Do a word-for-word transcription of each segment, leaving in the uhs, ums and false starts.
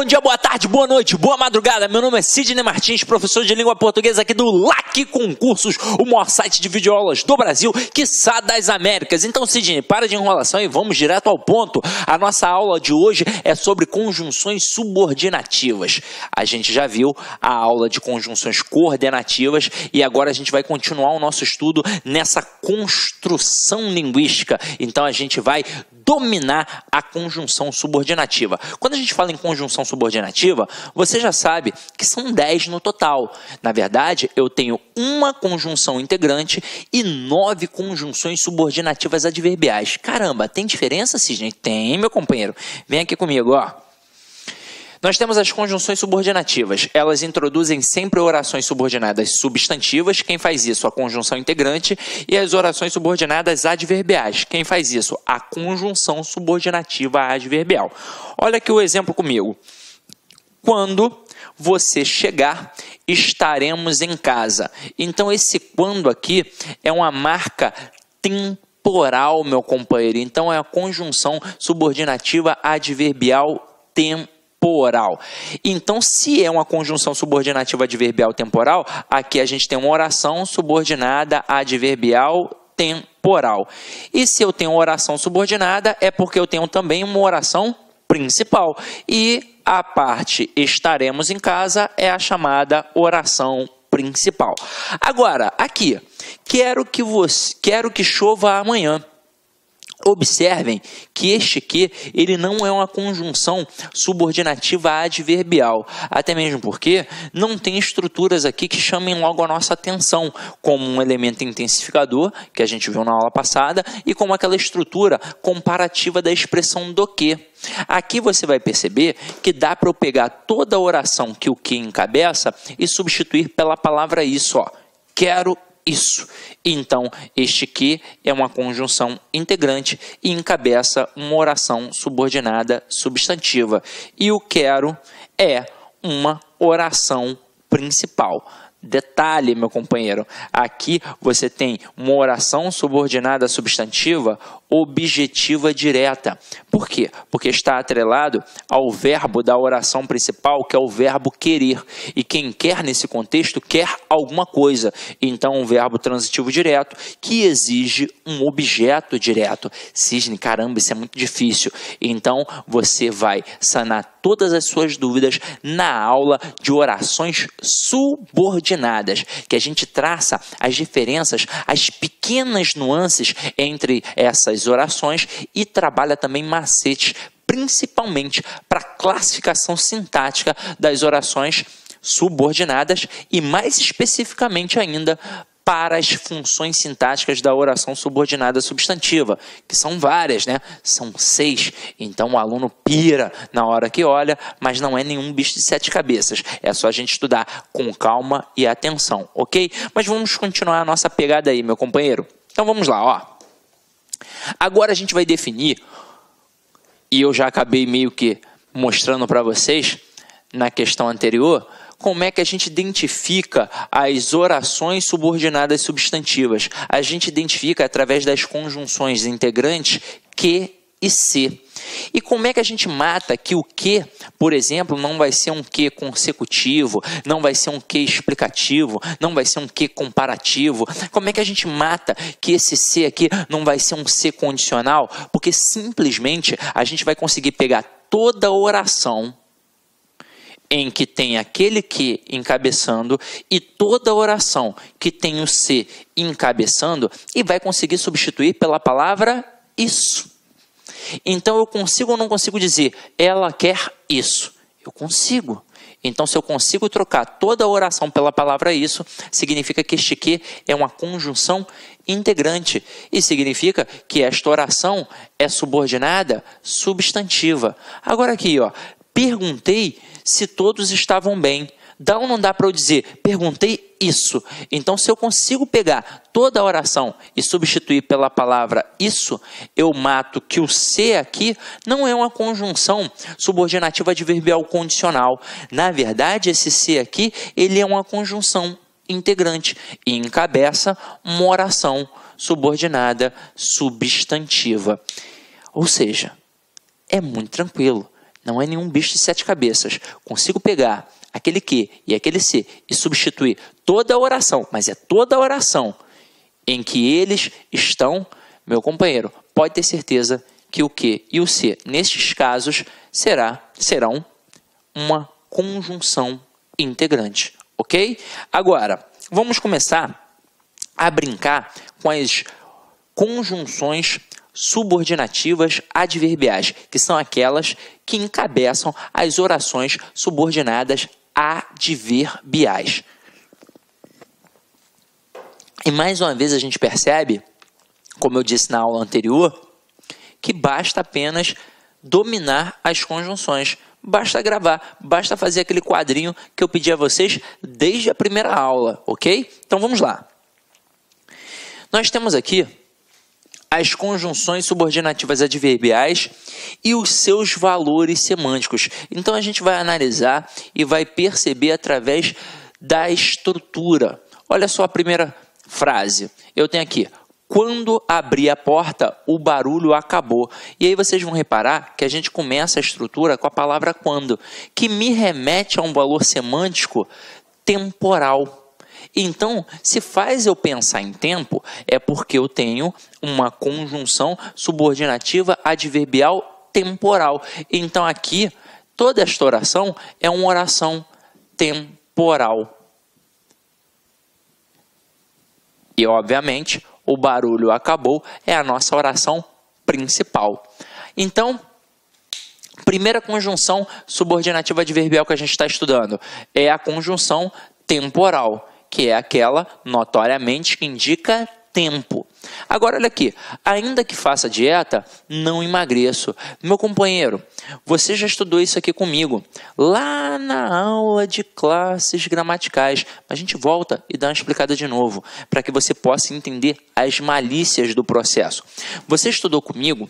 dia, boa tarde, boa noite, boa madrugada. Meu nome é Sidney Martins, professor de língua portuguesa aqui do L A C Concursos, o maior site de videoaulas do Brasil, quiçá das Américas. Então, Sidney, para de enrolação e vamos direto ao ponto. A nossa aula de hoje é sobre conjunções subordinativas. A gente já viu a aula de conjunções coordenativas e agora a gente vai continuar o nosso estudo nessa construção linguística. Então, a gente vai dominar a conjunção subordinativa. Quando a gente fala em conjunção subordinativa, você já sabe que são dez no total. Na verdade, eu tenho uma conjunção integrante e nove conjunções subordinativas adverbiais. Caramba, tem diferença, Sidney? Tem, meu companheiro. Vem aqui comigo, ó. Nós temos as conjunções subordinativas. Elas introduzem sempre orações subordinadas substantivas. Quem faz isso? A conjunção integrante. E as orações subordinadas adverbiais. Quem faz isso? A conjunção subordinativa adverbial. Olha aqui o exemplo comigo. Quando você chegar, estaremos em casa. Então, esse quando aqui é uma marca temporal, meu companheiro. Então, é a conjunção subordinativa adverbial temporal. Temporal. Então, se é uma conjunção subordinativa adverbial temporal, aqui a gente tem uma oração subordinada adverbial temporal. E se eu tenho uma oração subordinada, é porque eu tenho também uma oração principal. E a parte estaremos em casa é a chamada oração principal. Agora, aqui, quero que você, quero que chova amanhã. Observem que este aqui, ele não é uma conjunção subordinativa adverbial, até mesmo porque não tem estruturas aqui que chamem logo a nossa atenção, como um elemento intensificador, que a gente viu na aula passada, e como aquela estrutura comparativa da expressão do que. Aqui você vai perceber que dá para eu pegar toda a oração que o que encabeça e substituir pela palavra isso, ó, quero isso. Então, este que é uma conjunção integrante e encabeça uma oração subordinada substantiva. E o quero é uma oração principal. Detalhe, meu companheiro, aqui você tem uma oração subordinada substantiva objetiva direta. Por quê? Porque está atrelado ao verbo da oração principal, que é o verbo querer. E quem quer nesse contexto quer alguma coisa. Então, um verbo transitivo direto que exige um objeto direto. Sidney, caramba, isso é muito difícil. Então, você vai sanar todas as suas dúvidas na aula de orações subordinadas, que a gente traça as diferenças, as pequenas nuances entre essas orações e trabalha também macetes, principalmente para classificação sintática das orações subordinadas e mais especificamente ainda para as funções sintáticas da oração subordinada substantiva, que são várias, né? São seis. Então o aluno pira na hora que olha, mas não é nenhum bicho de sete cabeças. É só a gente estudar com calma e atenção, ok? Mas vamos continuar a nossa pegada aí, meu companheiro. Então vamos lá, ó. Agora a gente vai definir, e eu já acabei meio que mostrando para vocês na questão anterior, como é que a gente identifica as orações subordinadas substantivas. A gente identifica através das conjunções integrantes que e se. E como é que a gente mata que o que, por exemplo, não vai ser um que consecutivo, não vai ser um que explicativo, não vai ser um que comparativo? Como é que a gente mata que esse se aqui não vai ser um se condicional? Porque simplesmente a gente vai conseguir pegar toda a oração em que tem aquele que encabeçando e toda oração que tem o se encabeçando e vai conseguir substituir pela palavra isso. Então eu consigo ou não consigo dizer ela quer isso? Eu consigo. Então se eu consigo trocar toda a oração pela palavra isso, significa que este que é uma conjunção integrante e significa que esta oração é subordinada substantiva. Agora aqui, ó, perguntei se todos estavam bem. Dá ou não dá para eu dizer, perguntei isso. Então, se eu consigo pegar toda a oração e substituir pela palavra isso, eu mato que o se aqui não é uma conjunção subordinativa adverbial condicional. Na verdade, esse se aqui, ele é uma conjunção integrante e encabeça uma oração subordinada substantiva. Ou seja, é muito tranquilo. não é nenhum bicho de sete cabeças. Consigo pegar aquele que e aquele se e substituir toda a oração, mas é toda a oração em que eles estão, meu companheiro, pode ter certeza que o que e o se, nestes casos, será, serão uma conjunção integrante, ok? Agora, vamos começar a brincar com as conjunções subordinativas adverbiais, que são aquelas que encabeçam as orações subordinadas adverbiais. E mais uma vez a gente percebe, como eu disse na aula anterior, que basta apenas dominar as conjunções. Basta gravar, basta fazer aquele quadrinho que eu pedi a vocês desde a primeira aula, ok? Então vamos lá. Nós temos aqui as conjunções subordinativas adverbiais e os seus valores semânticos. Então a gente vai analisar e vai perceber através da estrutura. Olha só a primeira frase. Eu tenho aqui: quando abri a porta, o barulho acabou. E aí vocês vão reparar que a gente começa a estrutura com a palavra quando, que me remete a um valor semântico temporal. Então, se faz eu pensar em tempo, é porque eu tenho uma conjunção subordinativa adverbial temporal. Então, aqui, toda esta oração é uma oração temporal. E, obviamente, o barulho acabou é a nossa oração principal. Então, primeira conjunção subordinativa adverbial que a gente está estudando é a conjunção temporal, que é aquela, notoriamente, que indica tempo. Agora, olha aqui. Ainda que faça dieta, não emagreço. Meu companheiro, você já estudou isso aqui comigo, lá na aula de classes gramaticais. A gente volta e dá uma explicada de novo, para que você possa entender as malícias do processo. Você estudou comigo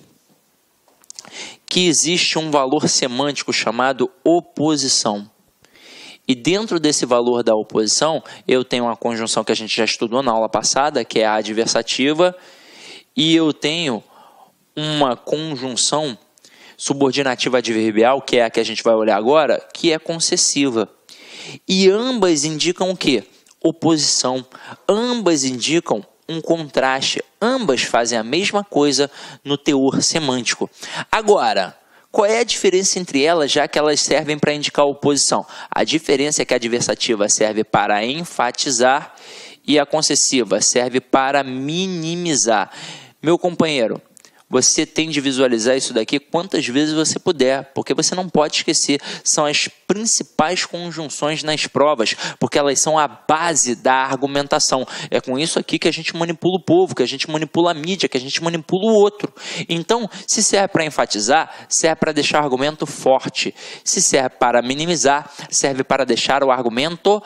que existe um valor semântico chamado oposição. E dentro desse valor da oposição, eu tenho uma conjunção que a gente já estudou na aula passada, que é a adversativa, e eu tenho uma conjunção subordinativa adverbial, que é a que a gente vai olhar agora, que é concessiva. E ambas indicam o quê? Oposição. Ambas indicam um contraste. Ambas fazem a mesma coisa no teor semântico. Agora, qual é a diferença entre elas, já que elas servem para indicar oposição? A diferença é que a adversativa serve para enfatizar e a concessiva serve para minimizar. Meu companheiro, você tem de visualizar isso daqui quantas vezes você puder, porque você não pode esquecer, são as principais conjunções nas provas, porque elas são a base da argumentação. É com isso aqui que a gente manipula o povo, que a gente manipula a mídia, que a gente manipula o outro. Então, se serve para enfatizar, serve para deixar o argumento forte. Se serve para minimizar, serve para deixar o argumento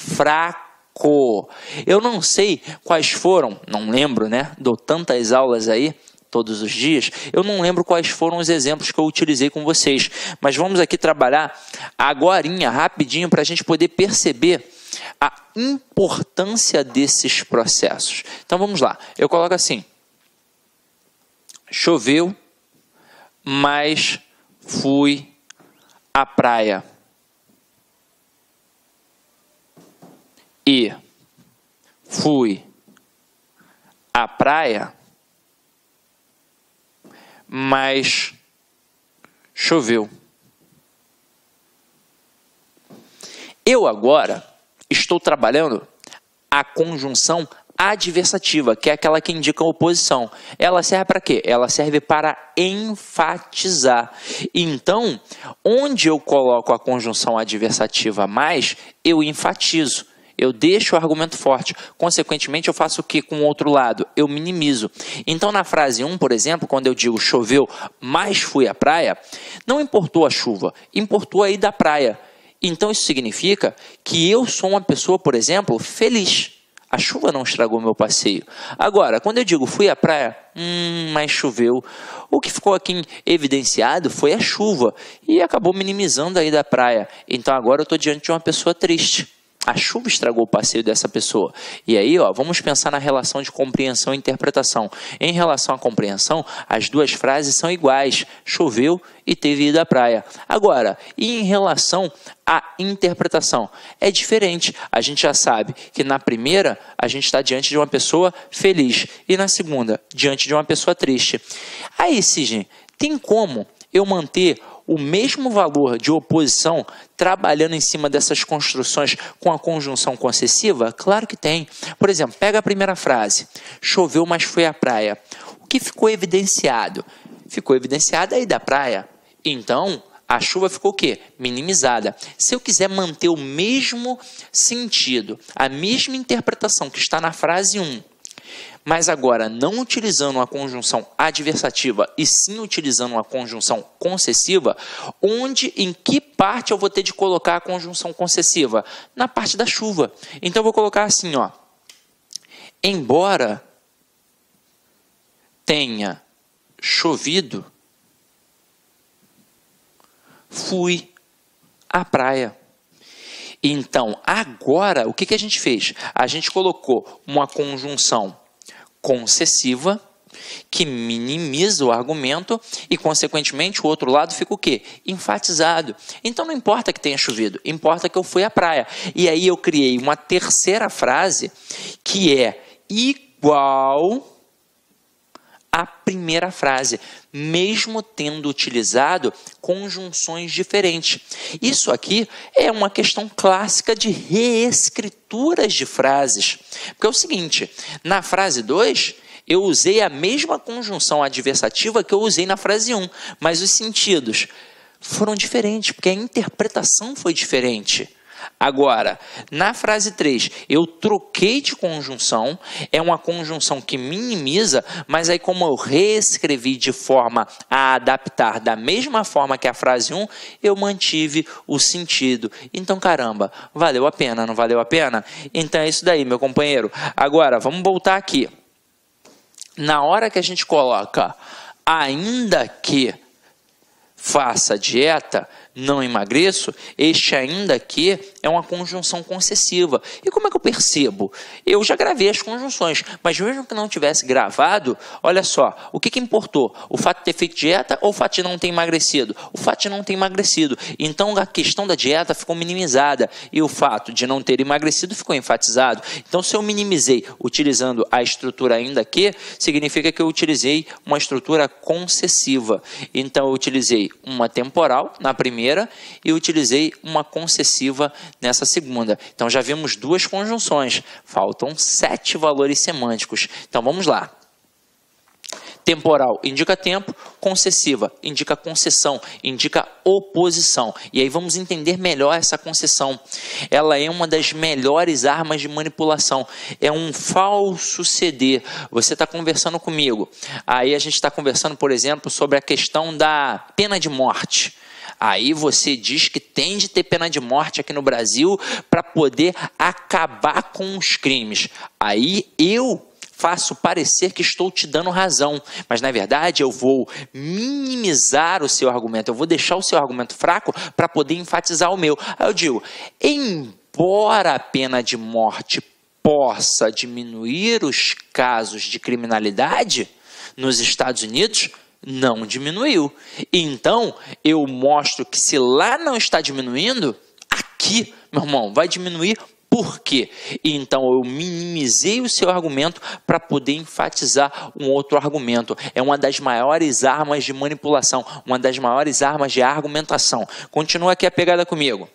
fraco. Eu não sei quais foram, não lembro, né? Dou tantas aulas aí, todos os dias, eu não lembro quais foram os exemplos que eu utilizei com vocês, mas vamos aqui trabalhar agorinha, rapidinho, para a gente poder perceber a importância desses processos. Então vamos lá, eu coloco assim: choveu, mas fui à praia. E fui à praia, mas choveu. Eu agora estou trabalhando a conjunção adversativa, que é aquela que indica a oposição. Ela serve para quê? Ela serve para enfatizar. Então, onde eu coloco a conjunção adversativa mais, eu enfatizo. Eu deixo o argumento forte. Consequentemente, eu faço o que com o outro lado? Eu minimizo. Então, na frase um, por exemplo, quando eu digo choveu, mas fui à praia, não importou a chuva, importou a ida à praia. Então, isso significa que eu sou uma pessoa, por exemplo, feliz. A chuva não estragou meu passeio. Agora, quando eu digo fui à praia, hum, mas choveu, o que ficou aqui evidenciado foi a chuva e acabou minimizando a ida à praia. Então, agora eu estou diante de uma pessoa triste. A chuva estragou o passeio dessa pessoa. E aí, ó, vamos pensar na relação de compreensão e interpretação. Em relação à compreensão, as duas frases são iguais. Choveu e teve ido à praia. Agora, e em relação à interpretação? É diferente. A gente já sabe que na primeira, a gente está diante de uma pessoa feliz. E na segunda, diante de uma pessoa triste. Aí, Sidney, tem como eu manter o mesmo valor de oposição trabalhando em cima dessas construções com a conjunção concessiva? Claro que tem. Por exemplo, pega a primeira frase. Choveu, mas foi à praia. O que ficou evidenciado? Ficou evidenciado aí da praia. Então, a chuva ficou o quê? Minimizada. Se eu quiser manter o mesmo sentido, a mesma interpretação que está na frase um, mas agora não utilizando uma conjunção adversativa e sim utilizando uma conjunção concessiva, onde, em que parte eu vou ter de colocar a conjunção concessiva? Na parte da chuva. Então eu vou colocar assim, ó. Embora tenha chovido, fui à praia. Então, agora, o que que a gente fez? A gente colocou uma conjunção concessiva, que minimiza o argumento e, consequentemente, o outro lado fica o quê? Enfatizado. Então, não importa que tenha chovido, importa que eu fui à praia. E aí eu criei uma terceira frase que é igual à primeira frase, mesmo tendo utilizado conjunções diferentes. Isso aqui é uma questão clássica de reescrituras de frases. Porque é o seguinte, na frase dois, eu usei a mesma conjunção adversativa que eu usei na frase um, mas os sentidos foram diferentes, porque a interpretação foi diferente. Agora, na frase três, eu troquei de conjunção, é uma conjunção que minimiza, mas aí como eu reescrevi de forma a adaptar da mesma forma que a frase um, eu mantive o sentido. Então, caramba, valeu a pena, não valeu a pena? Então é isso daí, meu companheiro. Agora, vamos voltar aqui. Na hora que a gente coloca ainda que faça dieta, não emagreço, este ainda que é uma conjunção concessiva. E como é que eu percebo? Eu já gravei as conjunções, mas mesmo que não tivesse gravado, olha só, o que que importou? O fato de ter feito dieta ou o fato de não ter emagrecido? O fato de não ter emagrecido. Então a questão da dieta ficou minimizada e o fato de não ter emagrecido ficou enfatizado. Então se eu minimizei utilizando a estrutura ainda que, significa que eu utilizei uma estrutura concessiva. Então eu utilizei uma temporal na primeira e utilizei uma concessiva nessa segunda. Então já vimos duas conjunções, faltam sete valores semânticos. Então vamos lá. Temporal indica tempo, concessiva indica concessão, indica oposição. E aí vamos entender melhor essa concessão. Ela é uma das melhores armas de manipulação. É um falso ceder. Você está conversando comigo. Aí a gente está conversando, por exemplo, sobre a questão da pena de morte. Aí você diz que tem de ter pena de morte aqui no Brasil para poder acabar com os crimes. Aí eu faço parecer que estou te dando razão, mas na verdade eu vou minimizar o seu argumento, eu vou deixar o seu argumento fraco para poder enfatizar o meu. Aí eu digo, embora a pena de morte possa diminuir os casos de criminalidade nos Estados Unidos, não diminuiu. Então, eu mostro que se lá não está diminuindo, aqui, meu irmão, vai diminuir. Por quê? Então, eu minimizei o seu argumento para poder enfatizar um outro argumento. É uma das maiores armas de manipulação, uma das maiores armas de argumentação. Continua aqui a pegada comigo.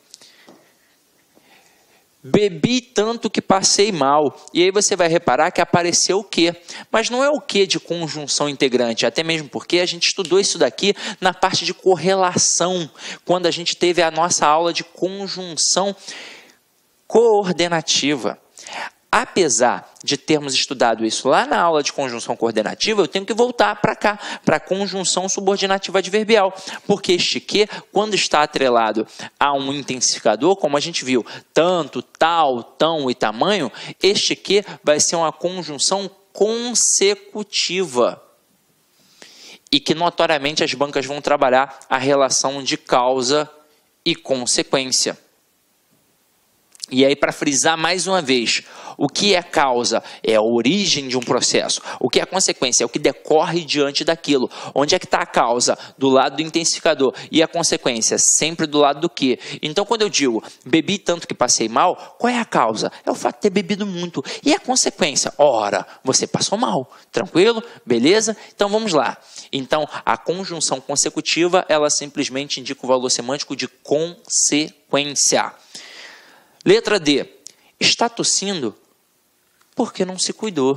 Bebi tanto que passei mal. E aí você vai reparar que apareceu o quê? Mas não é o quê de conjunção integrante, até mesmo porque a gente estudou isso daqui na parte de correlação, quando a gente teve a nossa aula de conjunção coordenativa. Apesar de termos estudado isso lá na aula de conjunção coordenativa, eu tenho que voltar para cá, para a conjunção subordinativa adverbial, porque este que, quando está atrelado a um intensificador, como a gente viu, tanto, tal, tão e tamanho, este que vai ser uma conjunção consecutiva e que notoriamente as bancas vão trabalhar a relação de causa e consequência. E aí, para frisar mais uma vez, o que é causa? É a origem de um processo. O que é consequência? É o que decorre diante daquilo. Onde é que está a causa? Do lado do intensificador. E a consequência? Sempre do lado do quê? Então, quando eu digo, bebi tanto que passei mal, qual é a causa? É o fato de ter bebido muito. E a consequência? Ora, você passou mal. Tranquilo? Beleza? Então, vamos lá. Então, a conjunção consecutiva, ela simplesmente indica o valor semântico de consequência. Letra D. Está tossindo porque não se cuidou.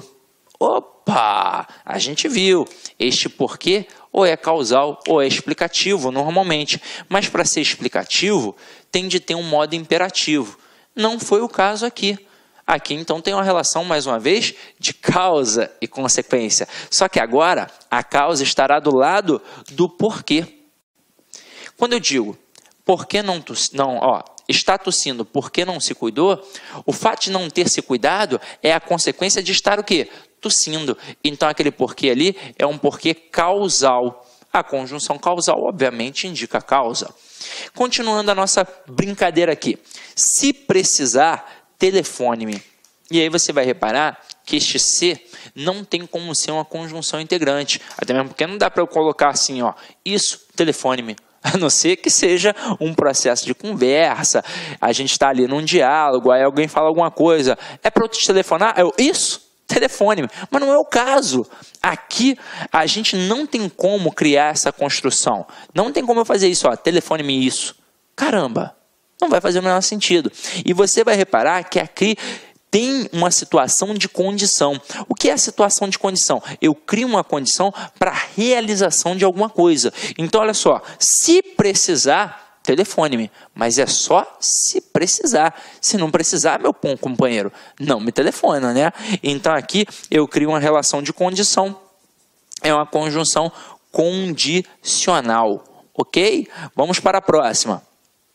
Opa! A gente viu. Este porquê ou é causal ou é explicativo normalmente. Mas para ser explicativo, tem de ter um modo imperativo. Não foi o caso aqui. Aqui, então, tem uma relação, mais uma vez, de causa e consequência. Só que agora, a causa estará do lado do porquê. Quando eu digo, por que não, não ó, está tossindo porque não se cuidou, o fato de não ter se cuidado é a consequência de estar o quê? Tossindo. Então, aquele porquê ali é um porquê causal. A conjunção causal, obviamente, indica a causa. Continuando a nossa brincadeira aqui. Se precisar, telefone-me. E aí você vai reparar que este se não tem como ser uma conjunção integrante. Até mesmo porque não dá para eu colocar assim, ó, isso, telefone-me. A não ser que seja um processo de conversa, a gente está ali num diálogo, aí alguém fala alguma coisa, é para eu te telefonar? Eu, isso, telefone-me. Mas não é o caso. Aqui, a gente não tem como criar essa construção. Não tem como eu fazer isso, ó, telefone-me isso. Caramba, não vai fazer o menor sentido. E você vai reparar que aqui tem uma situação de condição. O que é a situação de condição? Eu crio uma condição para a realização de alguma coisa. Então, olha só, se precisar, telefone-me, mas é só se precisar. Se não precisar, meu bom companheiro, não me telefona, né? Então, aqui eu crio uma relação de condição. É uma conjunção condicional, ok? Vamos para a próxima.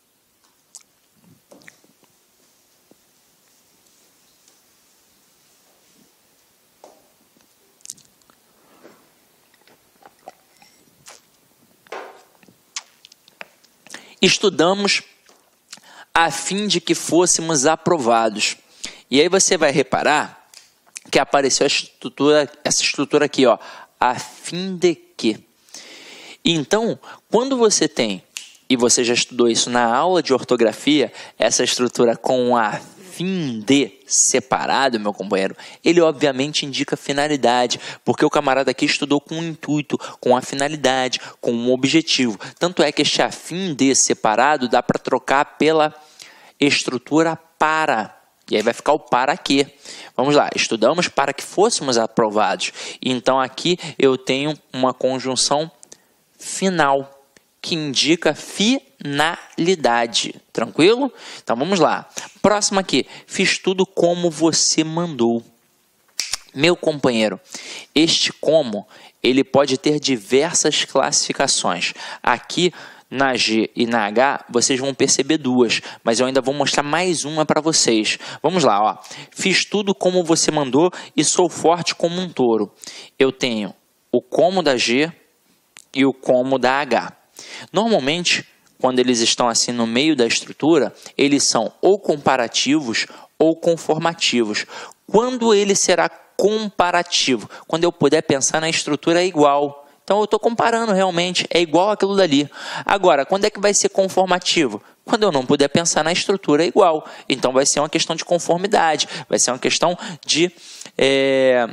Estudamos a fim de que fôssemos aprovados. E aí você vai reparar que apareceu a estrutura, essa estrutura aqui, ó, a fim de que. Então, quando você tem, e você já estudou isso na aula de ortografia, essa estrutura com a fim de separado, meu companheiro, ele obviamente indica finalidade, porque o camarada aqui estudou com um intuito, com a finalidade, com um objetivo. Tanto é que este a fim de separado dá para trocar pela estrutura para. E aí vai ficar o para quê. Vamos lá, estudamos para que fôssemos aprovados. Então aqui eu tenho uma conjunção final, que indica finalidade. Tranquilo? Então vamos lá. Próximo aqui. Fiz tudo como você mandou. Meu companheiro, este como, ele pode ter diversas classificações. Aqui na G e na H, vocês vão perceber duas, mas eu ainda vou mostrar mais uma para vocês. Vamos lá, ó. Fiz tudo como você mandou e sou forte como um touro. Eu tenho o como da G e o como da H. Normalmente, quando eles estão assim no meio da estrutura, eles são ou comparativos ou conformativos. Quando ele será comparativo? Quando eu puder pensar na estrutura igual. Então, eu estou comparando realmente, é igual aquilo dali. Agora, quando é que vai ser conformativo? Quando eu não puder pensar na estrutura igual. Então, vai ser uma questão de conformidade, vai ser uma questão de... É...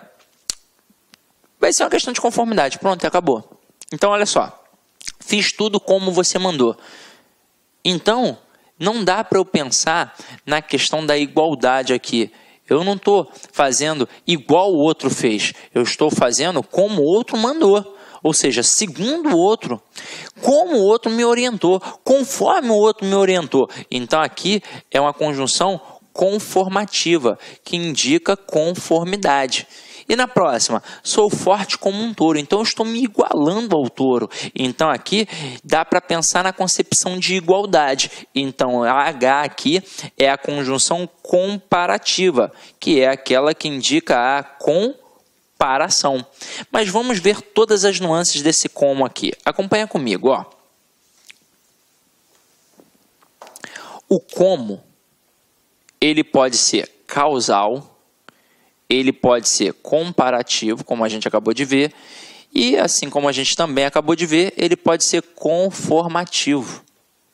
Vai ser uma questão de conformidade. Pronto, acabou. Então, olha só. Fiz tudo como você mandou. Então, não dá para eu pensar na questão da igualdade aqui. Eu não estou fazendo igual o outro fez. Eu estou fazendo como o outro mandou. Ou seja, segundo o outro, como o outro me orientou, conforme o outro me orientou. Então, aqui é uma conjunção conformativa, que indica conformidade. E na próxima, sou forte como um touro, então eu estou me igualando ao touro. Então aqui dá para pensar na concepção de igualdade. Então a H aqui é a conjunção comparativa, que é aquela que indica a comparação. Mas vamos ver todas as nuances desse como aqui. Acompanha comigo, ó. O como, ele pode ser causal, ele pode ser comparativo, como a gente acabou de ver, e assim como a gente também acabou de ver, ele pode ser conformativo.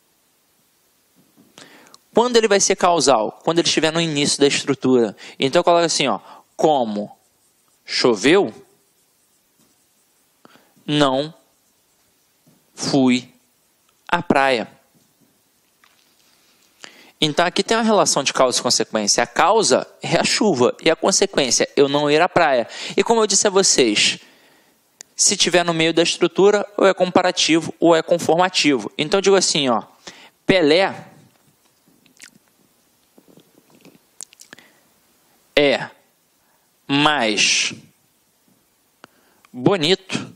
Quando ele vai ser causal? Quando ele estiver no início da estrutura. Então eu coloco assim, ó, como choveu, não fui à praia. Então aqui tem uma relação de causa e consequência. A causa é a chuva e a consequência, eu não ir à praia. E como eu disse a vocês, se tiver no meio da estrutura, ou é comparativo ou é conformativo. Então eu digo assim, ó, Pelé é mais bonito.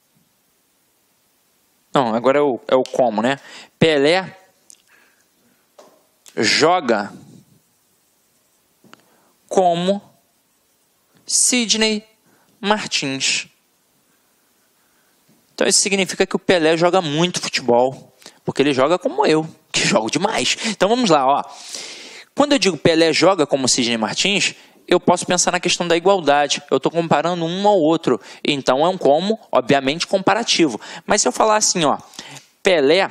Não, agora é o, é o como, né? Pelé joga como Sidney Martins. Então isso significa que o Pelé joga muito futebol, porque ele joga como eu, que jogo demais. Então vamos lá, ó. Quando eu digo Pelé joga como Sidney Martins, eu posso pensar na questão da igualdade. Eu estou comparando um ao outro. Então é um como, obviamente, comparativo. Mas se eu falar assim, ó, Pelé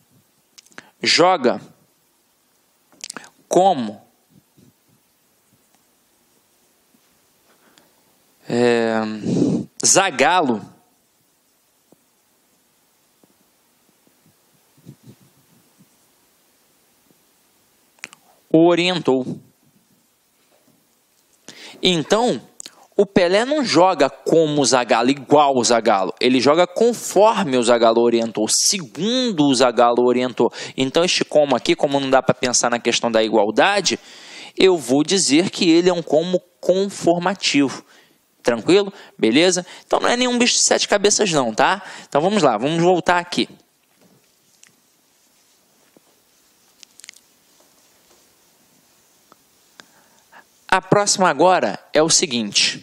joga como é, Zagallo o orientou. Então, o Pelé não joga como o Zagallo, igual o Zagallo. Ele joga conforme o Zagallo orientou, segundo o Zagallo orientou. Então, este como aqui, como não dá para pensar na questão da igualdade, eu vou dizer que ele é um como conformativo. Tranquilo? Beleza? Então, não é nenhum bicho de sete cabeças não, tá? Então, vamos lá, vamos voltar aqui. A próxima agora é o seguinte.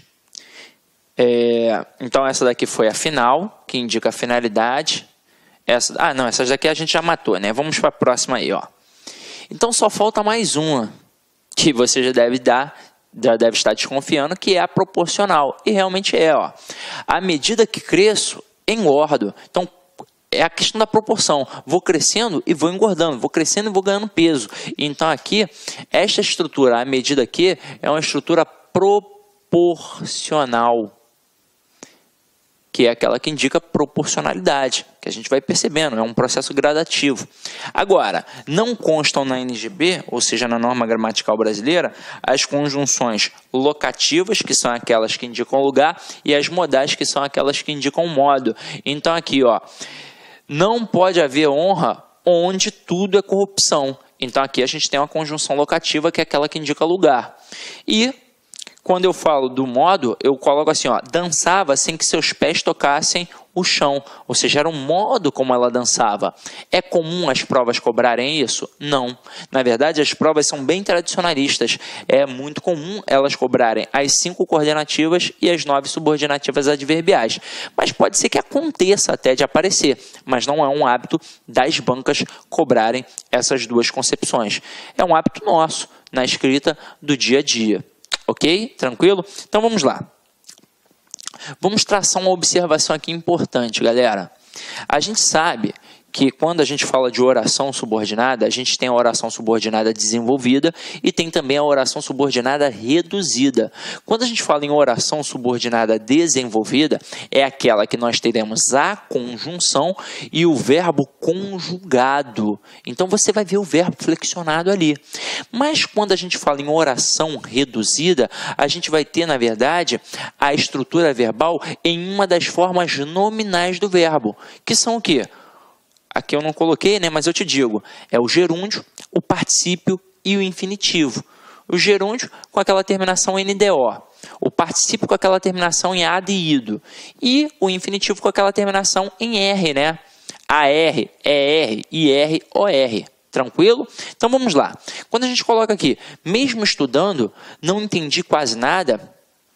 É, então, essa daqui foi a final, que indica a finalidade. Essa, ah, não, essas daqui a gente já matou, né? Vamos para a próxima aí, ó. Então, só falta mais uma, que você já deve dar, já deve estar desconfiando, que é a proporcional. E realmente é, ó. À medida que cresço, engordo. Então, é a questão da proporção. Vou crescendo e vou engordando. Vou crescendo e vou ganhando peso. Então aqui, esta estrutura, a medida aqui, é uma estrutura proporcional. Que é aquela que indica proporcionalidade. Que a gente vai percebendo. É um processo gradativo. Agora, não constam na N G B, ou seja, na norma gramatical brasileira, as conjunções locativas, que são aquelas que indicam lugar, e as modais, que são aquelas que indicam modo. Então aqui, ó. Não pode haver honra onde tudo é corrupção. Então aqui a gente tem uma conjunção locativa que é aquela que indica lugar. E quando eu falo do modo, eu coloco assim, ó, dançava sem que seus pés tocassem o chão. Ou seja, era um modo como ela dançava. É comum as provas cobrarem isso? Não. Na verdade, as provas são bem tradicionalistas. É muito comum elas cobrarem as cinco coordenativas e as nove subordinativas adverbiais. Mas pode ser que aconteça até de aparecer. Mas não é um hábito das bancas cobrarem essas duas concepções. É um hábito nosso na escrita do dia a dia. Ok? Tranquilo? Então vamos lá. Vamos traçar uma observação aqui importante, galera. A gente sabe que quando a gente fala de oração subordinada, a gente tem a oração subordinada desenvolvida e tem também a oração subordinada reduzida. Quando a gente fala em oração subordinada desenvolvida, é aquela que nós teremos a conjunção e o verbo conjugado. Então você vai ver o verbo flexionado ali. Mas quando a gente fala em oração reduzida, a gente vai ter, na verdade, a estrutura verbal em uma das formas nominais do verbo, que são o quê? Aqui eu não coloquei, né, mas eu te digo, é o gerúndio, o particípio e o infinitivo. O gerúndio com aquela terminação N D O, o particípio com aquela terminação em ad e ido, e o infinitivo com aquela terminação em R, né? A R, E R, I R, O R. Tranquilo? Então vamos lá. Quando a gente coloca aqui, mesmo estudando, não entendi quase nada,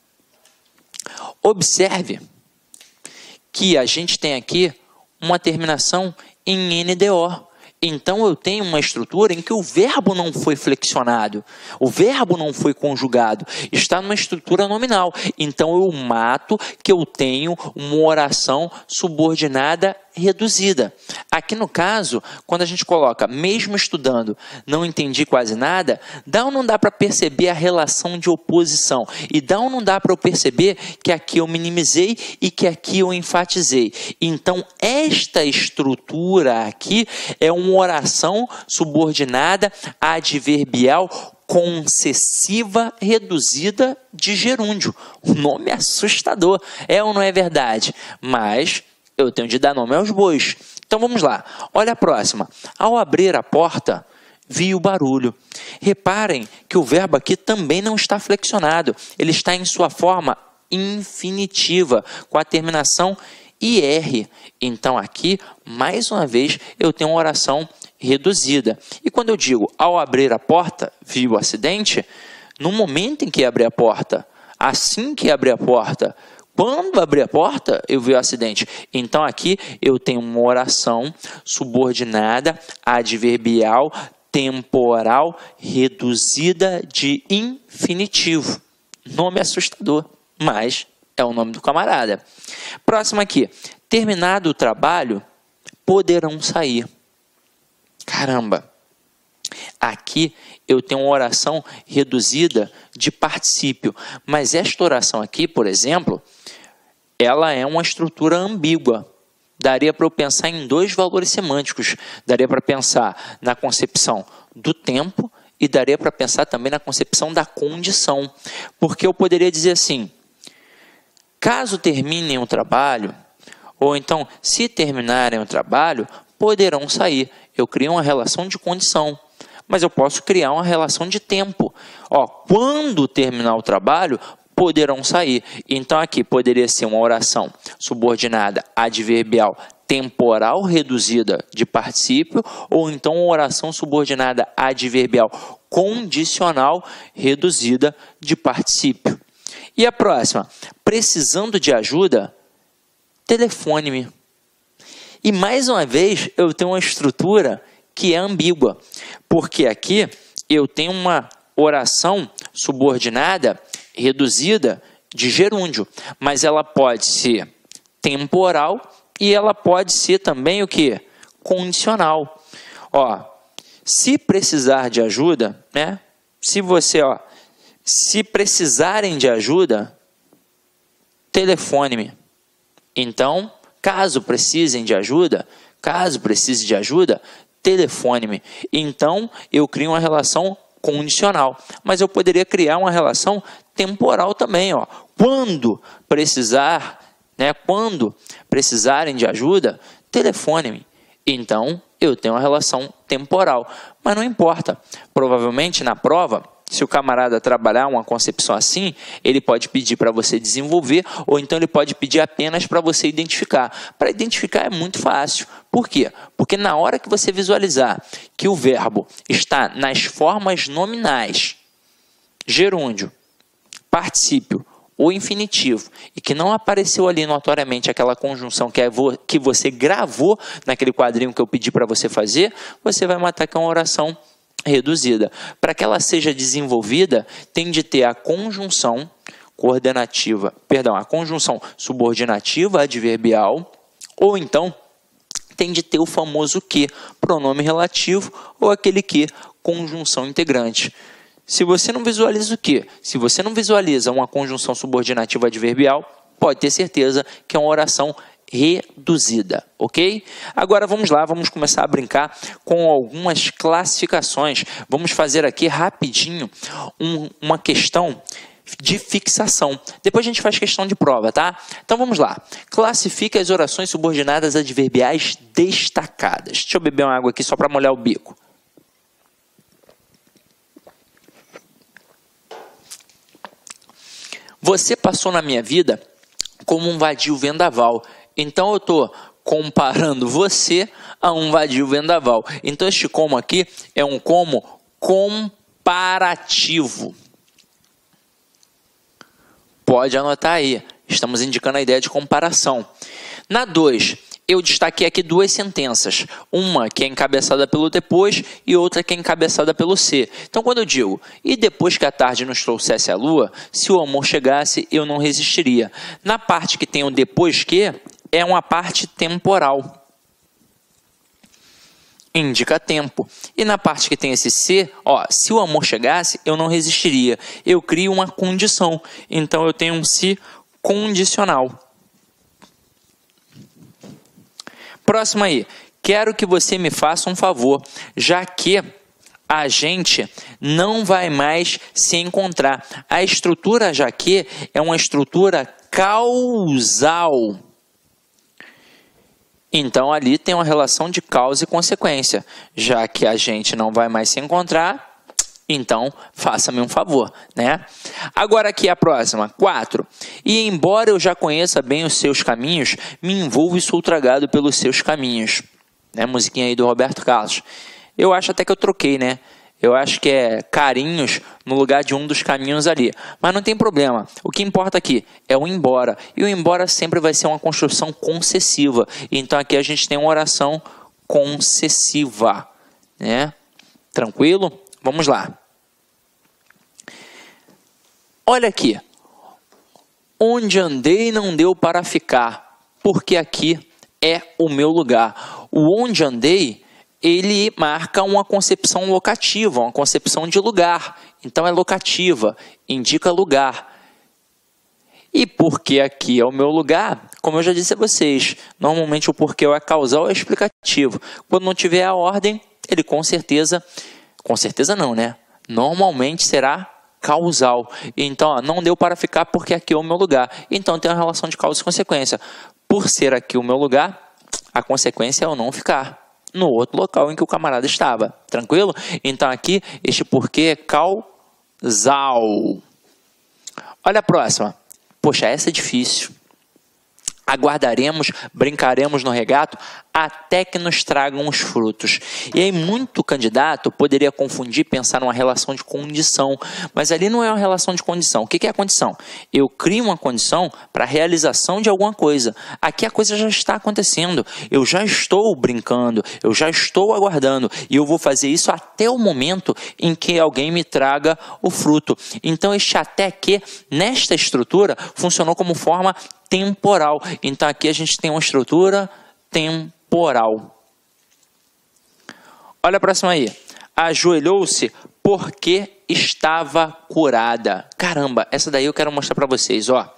observe que a gente tem aqui uma terminação em N D O. Então eu tenho uma estrutura em que o verbo não foi flexionado, o verbo não foi conjugado, está numa estrutura nominal. Então eu mato que eu tenho uma oração subordinada reduzida. Aqui no caso, quando a gente coloca mesmo estudando, não entendi quase nada, dá ou não dá para perceber a relação de oposição? E dá ou não dá para eu perceber que aqui eu minimizei e que aqui eu enfatizei? Então esta estrutura aqui é uma oração subordinada adverbial concessiva reduzida de gerúndio. O nome é assustador, é ou não é verdade? Mas eu tenho de dar nome aos bois. Então vamos lá, olha a próxima. Ao abrir a porta, vi o barulho. Reparem que o verbo aqui também não está flexionado, ele está em sua forma infinitiva, com a terminação I R. Então aqui, mais uma vez, eu tenho uma oração reduzida. E quando eu digo, ao abrir a porta, vi o acidente, no momento em que abri a porta, assim que abri a porta, quando abri a porta, eu vi o acidente. Então aqui eu tenho uma oração subordinada adverbial temporal reduzida de infinitivo. Nome assustador, mas é o nome do camarada. Próximo aqui. Terminado o trabalho, poderão sair. Caramba. Aqui eu tenho uma oração reduzida de particípio. Mas esta oração aqui, por exemplo, ela é uma estrutura ambígua. Daria para eu pensar em dois valores semânticos. Daria para pensar na concepção do tempo e daria para pensar também na concepção da condição. Porque eu poderia dizer assim, caso terminem o trabalho, ou então, se terminarem o trabalho, poderão sair. Eu crio uma relação de condição, mas eu posso criar uma relação de tempo. Ó, quando terminar o trabalho, poderão sair. Então, aqui poderia ser uma oração subordinada adverbial temporal reduzida de particípio, ou então uma oração subordinada adverbial condicional reduzida de particípio. E a próxima, precisando de ajuda, telefone-me. E mais uma vez eu tenho uma estrutura que é ambígua, porque aqui eu tenho uma oração subordinada reduzida de gerúndio, mas ela pode ser temporal e ela pode ser também o que? Condicional. Ó, se precisar de ajuda, né? Se você, ó, se precisarem de ajuda, telefone-me. Então, caso precisem de ajuda, caso precise de ajuda, telefone-me. Então, eu crio uma relação condicional, mas eu poderia criar uma relação temporal também, ó. Quando precisar, né, quando precisarem de ajuda, telefone-me. Então, eu tenho uma relação temporal, mas não importa. Provavelmente na prova, se o camarada trabalhar uma concepção assim, ele pode pedir para você desenvolver, ou então ele pode pedir apenas para você identificar. Para identificar é muito fácil. Por quê? Porque na hora que você visualizar que o verbo está nas formas nominais, gerúndio, particípio ou infinitivo, e que não apareceu ali notoriamente aquela conjunção que, é vo que você gravou naquele quadrinho que eu pedi para você fazer, você vai matar com uma oração reduzida. Para que ela seja desenvolvida, tem de ter a conjunção coordenativa, perdão, a conjunção subordinativa adverbial, ou então tem de ter o famoso que, pronome relativo, ou aquele que, conjunção integrante. Se você não visualiza o que? Se você não visualiza uma conjunção subordinativa adverbial, pode ter certeza que é uma oração reduzida, ok? Agora vamos lá, vamos começar a brincar com algumas classificações. Vamos fazer aqui rapidinho um, uma questão de fixação. Depois a gente faz questão de prova, tá? Então vamos lá. Classifique as orações subordinadas adverbiais destacadas. Deixa eu beber uma água aqui só para molhar o bico. Você passou na minha vida como um vadio vendaval. Então eu estou comparando você a um vadio vendaval. Então este como aqui é um como comparativo. Pode anotar aí. Estamos indicando a ideia de comparação. Na dois, eu destaquei aqui duas sentenças. Uma que é encabeçada pelo depois e outra que é encabeçada pelo se. Então, quando eu digo, e depois que a tarde nos trouxesse a lua, se o amor chegasse, eu não resistiria. Na parte que tem o depois que, é uma parte temporal. Indica tempo. E na parte que tem esse se, ó, se o amor chegasse, eu não resistiria. Eu crio uma condição. Então, eu tenho um se condicional. Próximo aí. Quero que você me faça um favor, já que a gente não vai mais se encontrar. A estrutura já que é uma estrutura causal. Então, ali tem uma relação de causa e consequência. Já que a gente não vai mais se encontrar, então, faça-me um favor, né? Agora aqui a próxima, quatro. E embora eu já conheça bem os seus caminhos, me envolvo e sou tragado pelos seus caminhos. Né? Musiquinha aí do Roberto Carlos. Eu acho até que eu troquei, né? Eu acho que é carinhos no lugar de um dos caminhos ali. Mas não tem problema. O que importa aqui é o embora. E o embora sempre vai ser uma construção concessiva. Então aqui a gente tem uma oração concessiva. Né? Tranquilo? Vamos lá. Olha aqui. Onde andei não deu para ficar, porque aqui é o meu lugar. O onde andei, ele marca uma concepção locativa, uma concepção de lugar. Então é locativa, indica lugar. E porque aqui é o meu lugar, como eu já disse a vocês, normalmente o porquê é causal é explicativo. Quando não tiver a ordem, ele com certeza, com certeza não, né? Normalmente será causal. Então, ó, não deu para ficar porque aqui é o meu lugar. Então tem uma relação de causa e consequência. Por ser aqui o meu lugar, a consequência é eu não ficar no outro local em que o camarada estava. Tranquilo? Então aqui, este porquê é causal. Olha a próxima. Poxa, essa é difícil. Aguardaremos, brincaremos no regato, até que nos tragam os frutos. E aí muito candidato poderia confundir, pensar numa relação de condição. Mas ali não é uma relação de condição. O que é a condição? Eu crio uma condição para a realização de alguma coisa. Aqui a coisa já está acontecendo. Eu já estou brincando, eu já estou aguardando. E eu vou fazer isso até o momento em que alguém me traga o fruto. Então este até que, nesta estrutura, funcionou como forma temporal. Então aqui a gente tem uma estrutura temporal. Olha a próxima aí. Ajoelhou-se porque estava curada. Caramba, essa daí eu quero mostrar para vocês, ó.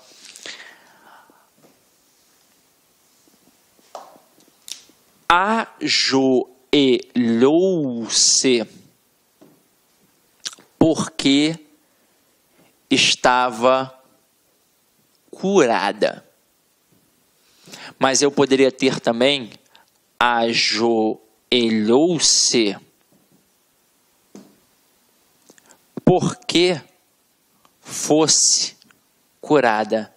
Ajoelhou-se porque estava curada. Mas eu poderia ter também ajoelhou-se porque fosse curada.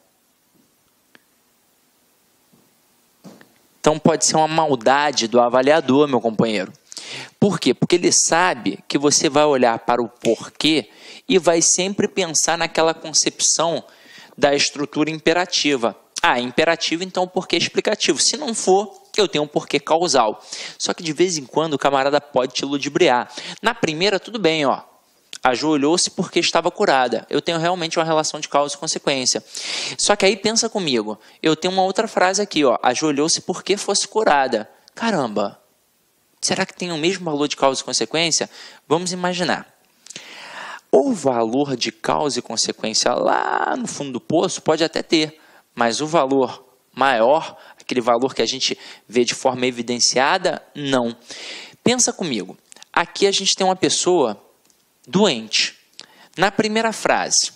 Então pode ser uma maldade do avaliador, meu companheiro. Por quê? Porque ele sabe que você vai olhar para o porquê e vai sempre pensar naquela concepção da estrutura imperativa. Ah, imperativo, então o porquê é explicativo. Se não for, eu tenho um porquê causal. Só que de vez em quando o camarada pode te ludibriar. Na primeira, tudo bem, ó. Ajoelhou-se porque estava curada. Eu tenho realmente uma relação de causa e consequência. Só que aí pensa comigo. Eu tenho uma outra frase aqui, ó. Ajoelhou-se porque fosse curada. Caramba, será que tem o mesmo valor de causa e consequência? Vamos imaginar. O valor de causa e consequência lá no fundo do poço pode até ter, mas o valor maior, aquele valor que a gente vê de forma evidenciada, não. Pensa comigo, aqui a gente tem uma pessoa doente. Na primeira frase,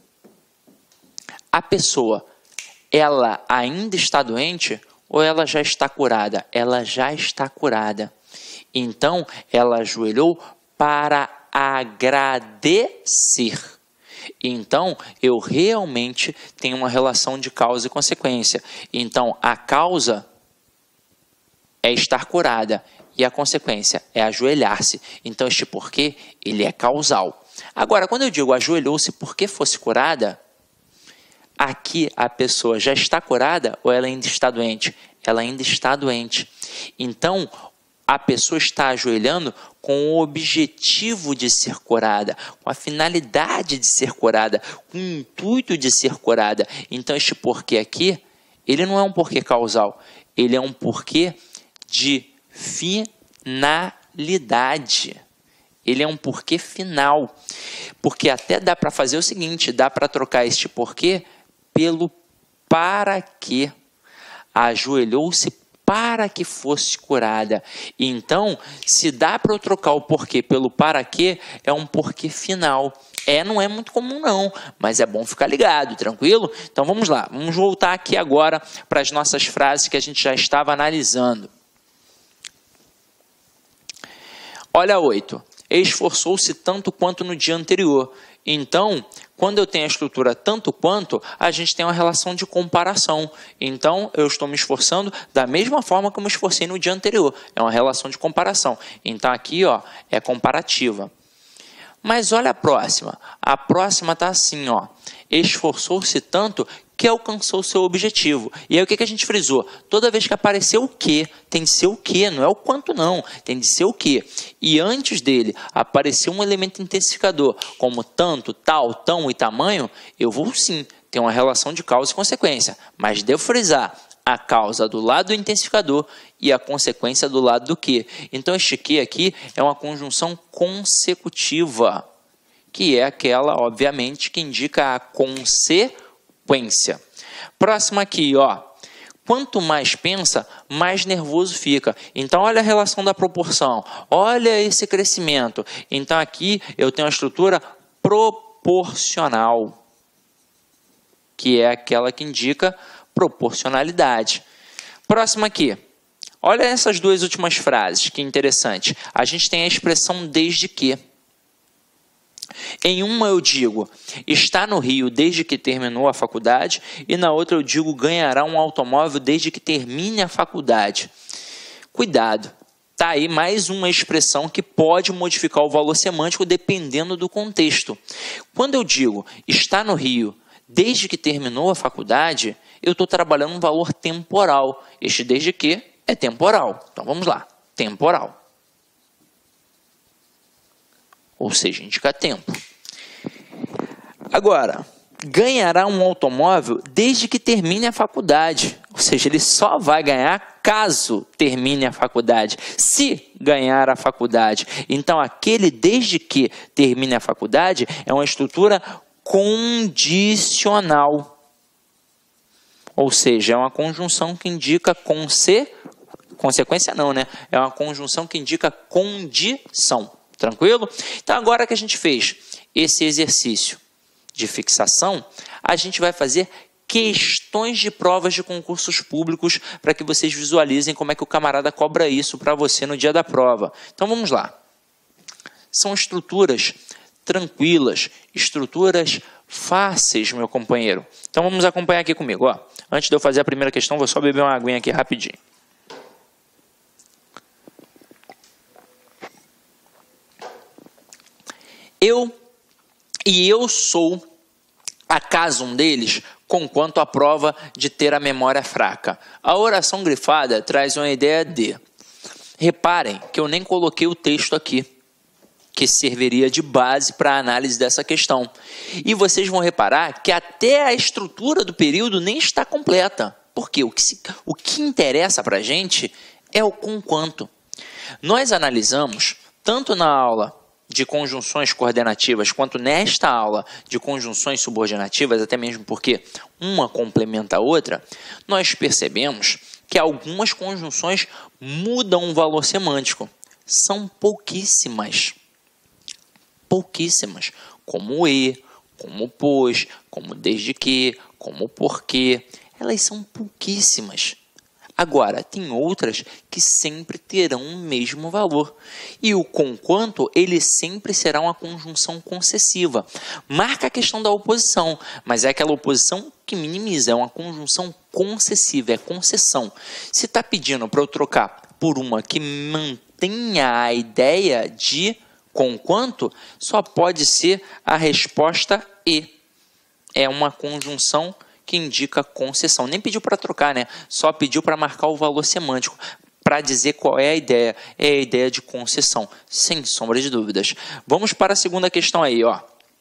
a pessoa, ela ainda está doente ou ela já está curada? Ela já está curada. Então, ela ajoelhou para agradecer. Então, eu realmente tenho uma relação de causa e consequência. Então, a causa é estar curada e a consequência é ajoelhar-se. Então, este porquê, ele é causal. Agora, quando eu digo ajoelhou-se porque fosse curada, aqui a pessoa já está curada ou ela ainda está doente? ela ainda está doente. Então, a pessoa está ajoelhando com o objetivo de ser curada, com a finalidade de ser curada, com o intuito de ser curada. Então, este porquê aqui, ele não é um porquê causal, ele é um porquê de finalidade. Ele é um porquê final. Porque até dá para fazer o seguinte, dá para trocar este porquê pelo para quê. Ajoelhou-se para que fosse curada. Então, se dá para eu trocar o porquê pelo para quê, é um porquê final. É, não é muito comum não, mas é bom ficar ligado, tranquilo? Então vamos lá, vamos voltar aqui agora para as nossas frases que a gente já estava analisando. Olha a oito. Esforçou-se tanto quanto no dia anterior. Então, quando eu tenho a estrutura tanto quanto, a gente tem uma relação de comparação. Então, eu estou me esforçando da mesma forma que eu me esforcei no dia anterior. É uma relação de comparação. Então, aqui ó, é comparativa. Mas olha a próxima. A próxima está assim, ó. Esforçou-se tanto que alcançou o seu objetivo. E aí o que, que a gente frisou? Toda vez que aparecer o que, tem de ser o que, não é o quanto não, tem de ser o que. E antes dele aparecer um elemento intensificador, como tanto, tal, tão e tamanho, eu vou sim ter uma relação de causa e consequência. Mas devo frisar a causa do lado do intensificador e a consequência do lado do que. Então este que aqui é uma conjunção consecutiva, que é aquela, obviamente, que indica a consequência. Próximo aqui, ó. Quanto mais pensa, mais nervoso fica. Então, olha a relação da proporção. Olha esse crescimento. Então, aqui eu tenho a estrutura proporcional, que é aquela que indica proporcionalidade. Próximo aqui. Olha essas duas últimas frases, que interessante. A gente tem a expressão desde que. Em uma eu digo, está no Rio desde que terminou a faculdade, e na outra eu digo, ganhará um automóvel desde que termine a faculdade. Cuidado, tá aí mais uma expressão que pode modificar o valor semântico dependendo do contexto. Quando eu digo, está no Rio desde que terminou a faculdade, eu estou trabalhando um valor temporal. Este desde que é temporal. Então vamos lá, temporal. Ou seja, indica tempo. Agora, ganhará um automóvel desde que termine a faculdade. Ou seja, ele só vai ganhar caso termine a faculdade. Se ganhar a faculdade. Então, aquele desde que termine a faculdade é uma estrutura condicional. Ou seja, é uma conjunção que indica conse... consequência não, né? É uma conjunção que indica condição. Tranquilo? Então, agora que a gente fez esse exercício de fixação, a gente vai fazer questões de provas de concursos públicos para que vocês visualizem como é que o camarada cobra isso para você no dia da prova. Então, vamos lá. São estruturas tranquilas, estruturas fáceis, meu companheiro. Então, vamos acompanhar aqui comigo. Ó. Antes de eu fazer a primeira questão, vou só beber uma aguinha aqui rapidinho. Eu e eu sou, acaso um deles, conquanto a prova de ter a memória fraca. A oração grifada traz uma ideia de... Reparem que eu nem coloquei o texto aqui, que serviria de base para a análise dessa questão. E vocês vão reparar que até a estrutura do período nem está completa. Por quê? O que, se, o que interessa para a gente é o conquanto. Nós analisamos, tanto na aula de conjunções coordenativas, quanto nesta aula de conjunções subordinativas, até mesmo porque uma complementa a outra, nós percebemos que algumas conjunções mudam o valor semântico. São pouquíssimas. Pouquíssimas. Como e, como pois, como desde que, como porque. Elas são pouquíssimas. Agora, tem outras que sempre terão o mesmo valor. E o conquanto, ele sempre será uma conjunção concessiva. Marca a questão da oposição, mas é aquela oposição que minimiza, é uma conjunção concessiva, é concessão. Se está pedindo para eu trocar por uma que mantenha a ideia de conquanto, só pode ser a resposta e. É uma conjunção que indica concessão. Nem pediu para trocar, né? Só pediu para marcar o valor semântico, para dizer qual é a ideia. É a ideia de concessão, sem sombra de dúvidas. Vamos para a segunda questão aí, ó.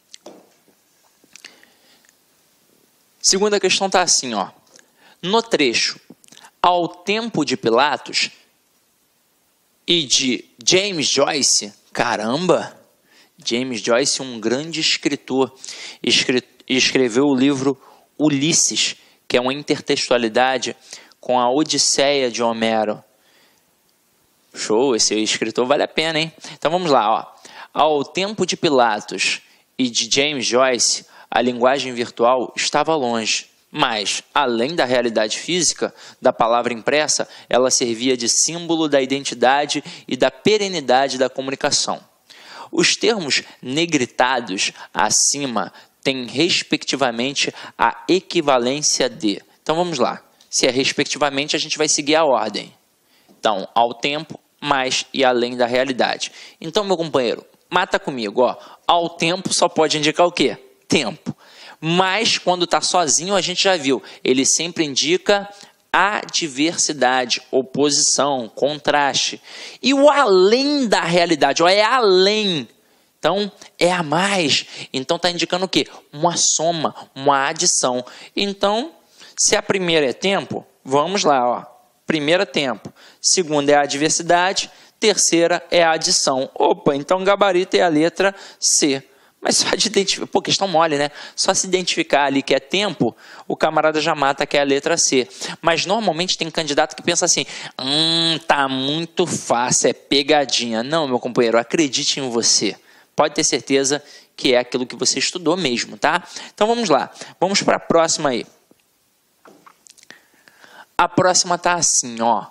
Segunda questão está assim, ó. No trecho, ao tempo de Pilatos e de James Joyce, caramba, James Joyce, um grande escritor, escre escreveu o livro Ulisses, que é uma intertextualidade com a Odisseia de Homero. Show, esse escritor vale a pena, hein? Então vamos lá, ó. Ao tempo de Pilatos e de James Joyce, a linguagem virtual estava longe, mas, além da realidade física da palavra impressa, ela servia de símbolo da identidade e da perenidade da comunicação. Os termos negritados acima têm, respectivamente, a equivalência de... Então vamos lá. Se é respectivamente, a gente vai seguir a ordem. Então, ao tempo, mais e além da realidade. Então, meu companheiro, mata comigo, ó. Ao tempo só pode indicar o quê? Tempo. Mas, quando está sozinho, a gente já viu, ele sempre indica adversidade, oposição, contraste. E o além da realidade, ó, é além. Então, é a mais. Então, está indicando o quê? Uma soma, uma adição. Então, se a primeira é tempo, vamos lá, ó. Primeira, tempo. Segunda é a adversidade. Terceira é a adição. Opa, então gabarito é a letra C. Mas só de identificar... Pô, questão mole, né? Só se identificar ali que é tempo, o camarada já mata que é a letra C. Mas normalmente tem candidato que pensa assim, hum, tá muito fácil, é pegadinha. Não, meu companheiro, acredite em você. Pode ter certeza que é aquilo que você estudou mesmo, tá? Então vamos lá. Vamos para a próxima aí. A próxima tá assim, ó.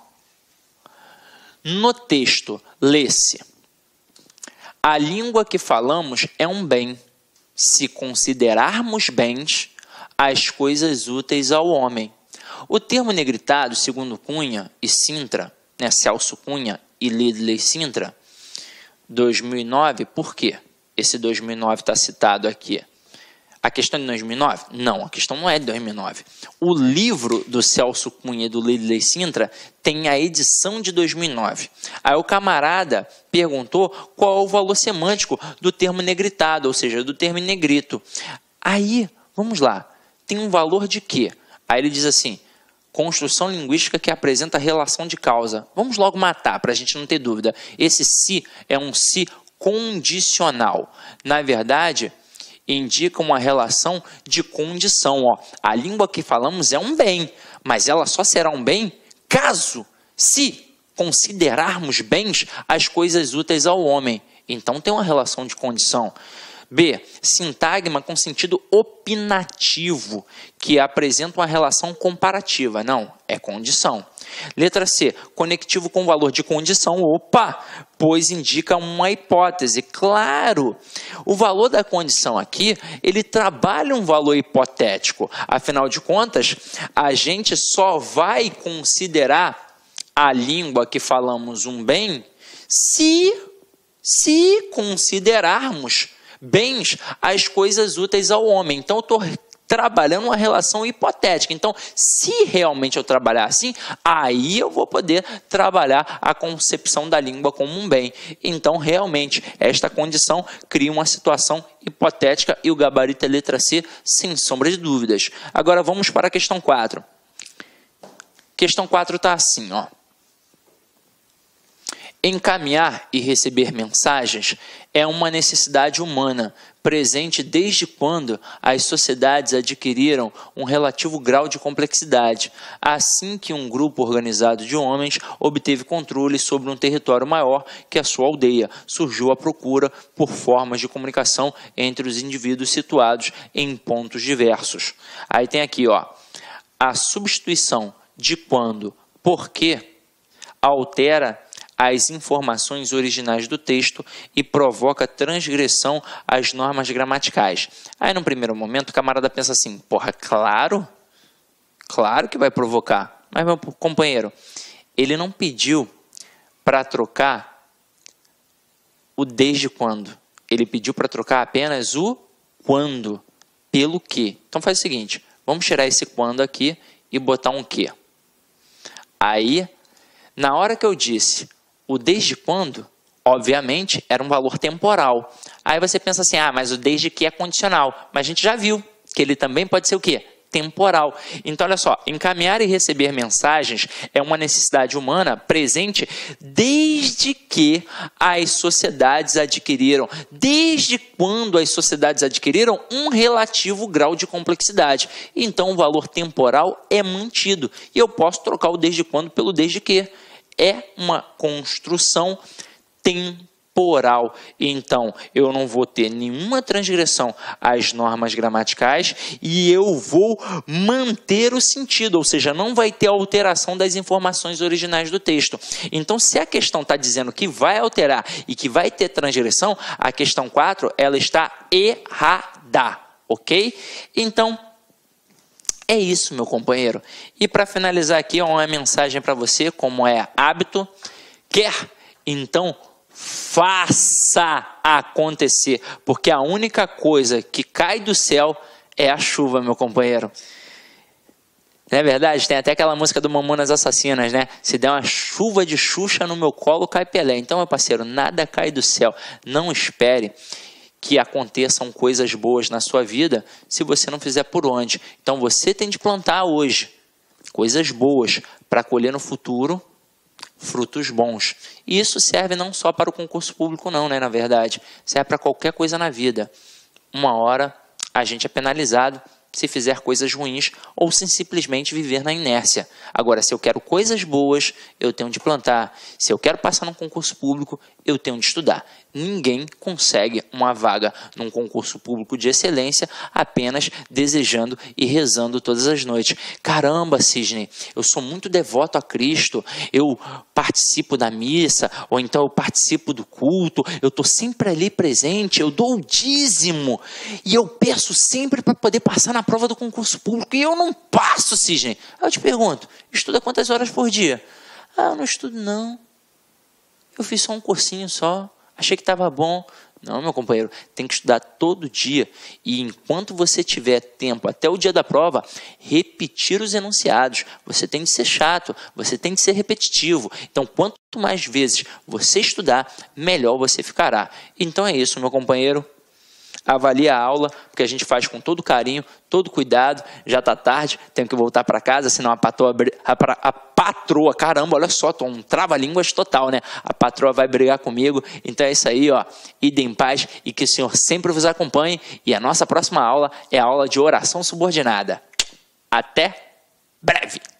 No texto, lê-se: a língua que falamos é um bem, se considerarmos bens as coisas úteis ao homem. O termo negritado, segundo Cunha e Sintra, né, Celso Cunha e Lidley Sintra, dois mil e nove, por quê? Esse dois mil e nove está citado aqui. A questão é de dois mil e nove? Não, a questão não é de dois mil e nove. O livro do Celso Cunha e do Lidley Sintra tem a edição de dois mil e nove. Aí o camarada perguntou qual é o valor semântico do termo negritado, ou seja, do termo negrito. Aí, vamos lá, tem um valor de quê? Aí ele diz assim, construção linguística que apresenta relação de causa. Vamos logo matar, para a gente não ter dúvida. Esse se é um se condicional. Na verdade, indica uma relação de condição. Ó. A língua que falamos é um bem, mas ela só será um bem caso, se considerarmos bens as coisas úteis ao homem. Então tem uma relação de condição. B. Sintagma com sentido opinativo, que apresenta uma relação comparativa. Não, é condição. Letra C. Conectivo com valor de condição. Opa! Pois indica uma hipótese. Claro! O valor da condição aqui, ele trabalha um valor hipotético. Afinal de contas, a gente só vai considerar a língua que falamos um bem se, se considerarmos bens as coisas úteis ao homem. Então, eu estou trabalhando uma relação hipotética. Então, se realmente eu trabalhar assim, aí eu vou poder trabalhar a concepção da língua como um bem. Então, realmente, esta condição cria uma situação hipotética e o gabarito é letra C, sem sombra de dúvidas. Agora, vamos para a questão quatro. Questão quatro está assim, ó. Encaminhar e receber mensagens é uma necessidade humana, presente desde quando as sociedades adquiriram um relativo grau de complexidade, assim que um grupo organizado de homens obteve controle sobre um território maior que a sua aldeia. Surgiu a procura por formas de comunicação entre os indivíduos situados em pontos diversos. Aí tem aqui, ó, a substituição de quando, porque, altera as informações originais do texto e provoca transgressão às normas gramaticais. Aí, no primeiro momento, o camarada pensa assim, porra, claro, claro que vai provocar. Mas, meu companheiro, ele não pediu para trocar o desde quando. Ele pediu para trocar apenas o quando, pelo que. Então, faz o seguinte, Vamos tirar esse quando aqui e botar um que. Aí, na hora que eu disse o desde quando, obviamente, era um valor temporal. Aí você pensa assim, ah, mas o desde que é condicional. Mas a gente já viu que ele também pode ser o quê? Temporal. Então, olha só, encaminhar e receber mensagens é uma necessidade humana presente desde que as sociedades adquiriram, desde quando as sociedades adquiriram um relativo grau de complexidade. Então, o valor temporal é mantido. E eu posso trocar o desde quando pelo desde que. É uma construção temporal. Temporal. Então, eu não vou ter nenhuma transgressão às normas gramaticais e eu vou manter o sentido, ou seja, não vai ter alteração das informações originais do texto. Então, se a questão está dizendo que vai alterar e que vai ter transgressão, a questão quatro, ela está errada, ok? Então, é isso, meu companheiro. E para finalizar aqui, uma mensagem para você, como é hábito, quer, então, faça acontecer, porque a única coisa que cai do céu é a chuva, meu companheiro. Não é verdade? Tem até aquela música do Mamonas Assassinas, né? Se der uma chuva de Xuxa no meu colo, cai Pelé. Então, meu parceiro, nada cai do céu. Não espere que aconteçam coisas boas na sua vida se você não fizer por onde. Então, você tem de plantar hoje coisas boas para colher no futuro frutos bons. E isso serve não só para o concurso público não, né, na verdade. Serve para qualquer coisa na vida. Uma hora a gente é penalizado se fizer coisas ruins ou se simplesmente viver na inércia. Agora, se eu quero coisas boas, eu tenho de plantar. Se eu quero passar num concurso público, eu tenho de estudar. Ninguém consegue uma vaga num concurso público de excelência apenas desejando e rezando todas as noites. Caramba, Sidney, eu sou muito devoto a Cristo, eu participo da missa, ou então eu participo do culto, eu estou sempre ali presente, eu dou o dízimo, e eu peço sempre para poder passar na prova do concurso público, e eu não passo, Sidney. Eu te pergunto, estuda quantas horas por dia? Ah, eu não estudo não, eu fiz só um cursinho só, achei que estava bom. Não, meu companheiro, tem que estudar todo dia. E enquanto você tiver tempo, até o dia da prova, repetir os enunciados. Você tem de ser chato, você tem de ser repetitivo. Então, quanto mais vezes você estudar, melhor você ficará. Então é isso, meu companheiro. Avalie a aula, porque a gente faz com todo carinho, todo cuidado. Já está tarde, tenho que voltar para casa, senão a patroa, a, a patroa, caramba, olha só, tô um trava-línguas total, né? A patroa vai brigar comigo. Então é isso aí, ó. Idem em paz e que o Senhor sempre vos acompanhe. E a nossa próxima aula é a aula de oração subordinada. Até breve!